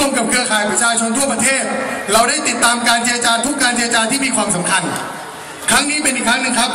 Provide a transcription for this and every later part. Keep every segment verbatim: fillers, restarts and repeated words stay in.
มกับเครือข่ายประชาชนทั่วประเทศเราได้ติดตามการเจรจาทุกการเจรจาที่มีความสำคัญครั้งนี้เป็นอีกครั้งหนึ่งครับ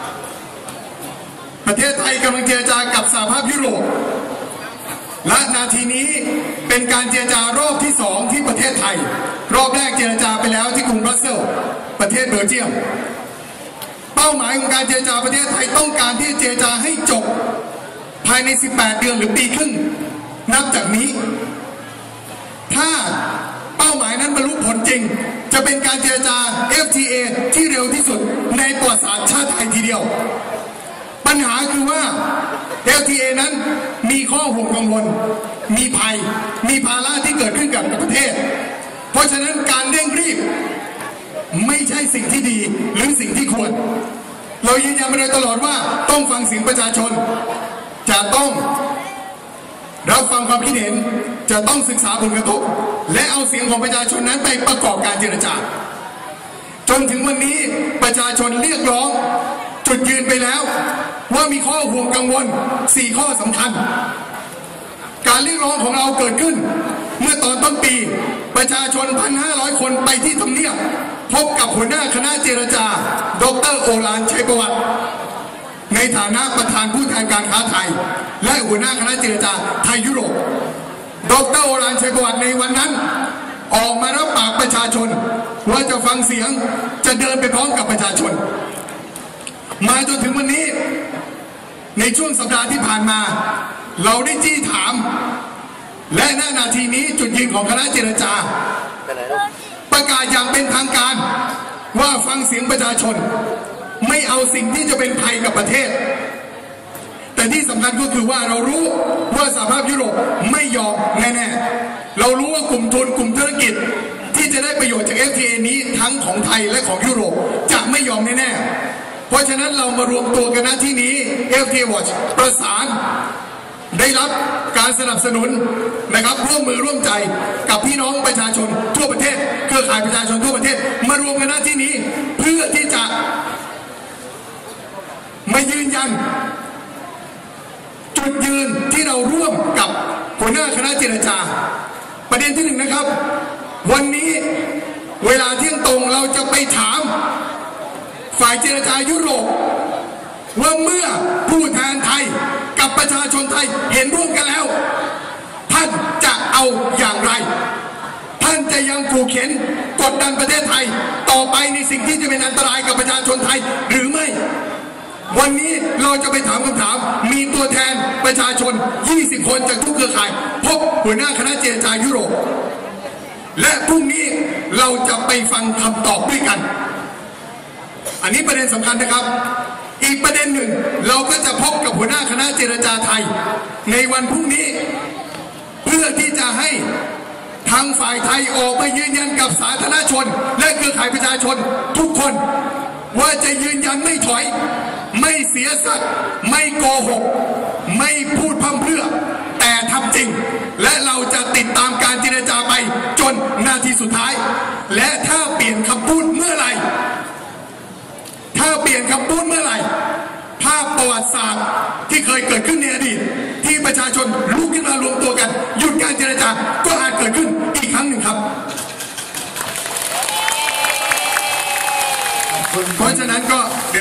ประเทศไทยกำลังเจรจากับสหภาพยุโรปและนาทีนี้เป็นการเจรจารอบที่สองที่ประเทศไทยรอบแรกเจรจาไปแล้วที่กรุงบรัสเซลส์ประเทศเบลเยียมเป้าหมายของการเจรจาประเทศไทยต้องการที่จะเจรจาให้จบภายในสิบแปดเดือนหรือปีครึ่งนับจากนี้ถ้าเป้าหมายนั้นบรรลุผลจริงจะเป็นการเจรจา เอฟ ที เอ ที่เร็วที่สุดในประวัติศาสตร์ชาติไทยทีเดียวปัญหาคือว่า เอฟ ที เอ นั้นมีข้อห่วงกังวลมีภัยมีภาระที่เกิดขึ้นกับประเทศเพราะฉะนั้นการเร่งรีบไม่ใช่สิ่งที่ดีหรือสิ่งที่ควรเรายืนยันมาโดยตลอดว่าต้องฟังเสียงประชาชนจะต้องรับฟังความคิดเห็นจะต้องศึกษาผลกระทบและเอาเสียงของประชาชนนั้นไปประกอบการเจรจาจนถึงวันนี้ประชาชนเรียกร้องจุดยืนไปแล้วว่ามีข้อห่วงกังวลสี่ข้อสำคัญการเรียกร้องของเราเกิดขึ้นเมื่อตอนต้นปีประชาชน หนึ่งพันห้าร้อย คนไปที่ทำเนียบพบกับหัวหน้าคณะเจรจาดร.โอฬารชัยประวัติในฐานะประธานผู้แทนการค้าไทยและหัวหน้าคณะเจรจาไทยยุโรปดร.โอฬารชัยประวัติในวันนั้นออกมารับปากประชาชนว่าจะฟังเสียงจะเดินไปพร้อมกับประชาชนมาจนถึงวันนี้ในช่วงสัปดาห์ที่ผ่านมาเราได้จี้ถามและณนาทีนี้จุดยืนของคณะเจรจาประกาศอย่างเป็นทางการว่าฟังเสียงประชาชนไม่เอาสิ่งที่จะเป็นภัยกับประเทศแต่ที่สำคัญก็คือว่าเรารู้ว่าสหภาพยุโรปไม่ยอมแน่ๆเรารู้ว่ากลุ่มทุนกลุ่มธุรกิจที่จะได้ประโยชน์จาก เอฟ ที เอ นี้ทั้งของไทยและของยุโรปจะไม่ยอมแน่ๆเพราะฉะนั้นเรามารวมตัวกันณที่นี้ เอฟ ที เอ Watch ประสานได้รับการสนับสนุนนะครับร่วมมือร่วมใจกับพี่น้องประชาชนทั่วประเทศเครือข่ายประชาชนทั่วประเทศมารวมกันณที่นี้เพื่อที่จะมายืนยันจุดยืนที่เราร่วมกับหัวหน้าคณะเจรจาประเด็นที่หนึ่งนะครับวันนี้เวลาเที่ยงตรงเราจะไปถามฝ่ายเจรจายุโรปว่าเมื่อผู้แทนไทยกับประชาชนไทยเห็นร่วมกันแล้วท่านจะเอาอย่างไรท่านจะยังขู่เข็นกดดันประเทศไทยต่อไปในสิ่งที่จะเป็นอันตรายกับประชาชนไทยหรือไม่วันนี้เราจะไปถามคำถามมีตัวแทนประชาชนยี่สิบคนจากทุกเครือข่ายพบหัวหน้าคณะเจรจายุโรปและพรุ่งนี้เราจะไปฟังคำตอบด้วยกันอันนี้ประเด็นสำคัญนะครับอีกประเด็นหนึ่งเราก็จะพบกับหัวหน้าคณะเจรจาไทยในวันพรุ่งนี้เพื่อที่จะให้ทางฝ่ายไทยออกมายืนยันกับสาธารณชนและเครือข่ายประชาชนทุกคนว่าจะยืนยันไม่ถอยไม่เสียสัตย์ไม่โกหกไม่พูดพั่มเพรื่อแต่ทำจริงและเราจะติดตามการเจรจาไปจนนาทีสุดท้ายและถ้าเปลี่ยนคำพูดเมื่อไหร่ถ้าเปลี่ยนคำพูดเมื่อไหร่ภาพประวัติศาสตร์ที่เคยเกิดขึ้นในอดีตที่ประชาชนลุกขึ้นมารวมตัวกันหยุดการเจรจาก็อาจเกิดขึ้นอีกครั้งหนึ่งครับเพราะฉะนั้นก็เดี๋ยว